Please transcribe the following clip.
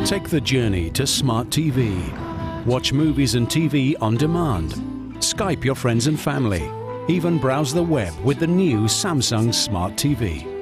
Take the journey to smart TV. Watch movies and TV on demand. Skype your friends and family. Even browse the web with the new Samsung Smart TV.